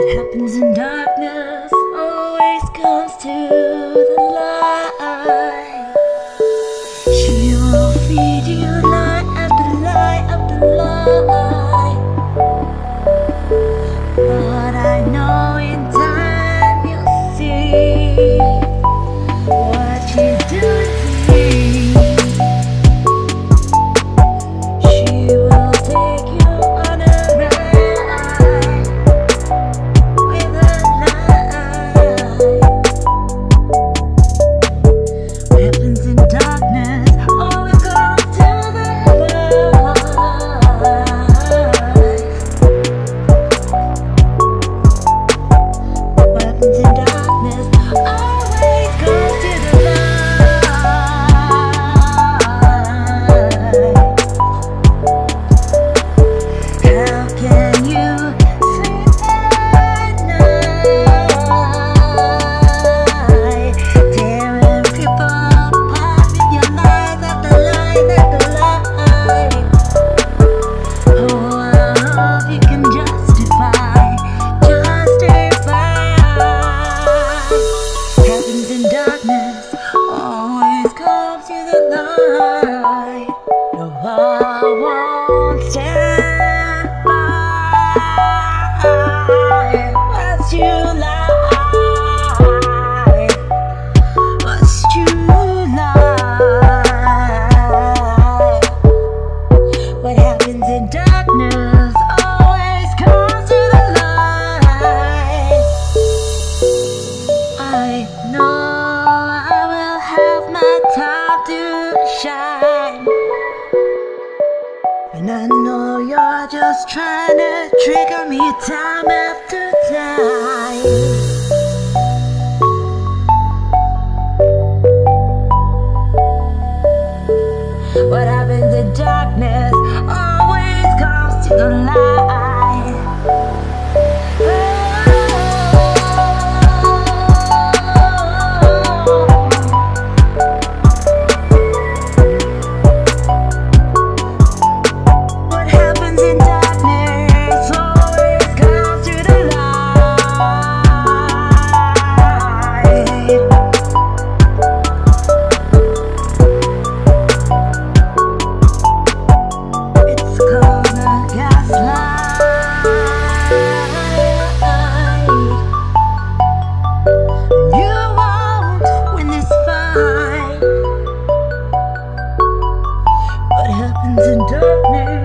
happens in darkness always comes to the light. She will feed you light after light after light. But I know in time you'll see what she's doing to me. She will take you on a ride with a light. What happens in darkness always comes to the light. What happens in darkness always comes to the light. How can you sleep at night, tearing people apart with your lies after lies after lies? Oh, I hope you can justify. Happens in darkness always comes to the light. No, I won't stand by. What's you like? What's true life? What happens in darkness always comes to the light. I know I will have my time to shine, and I know you're just trying to trigger me time after time. What happens in darkness always comes to the light. What happens in darkness always comes to the light. It's called a gaslight. You won't win this fight. What happens in darkness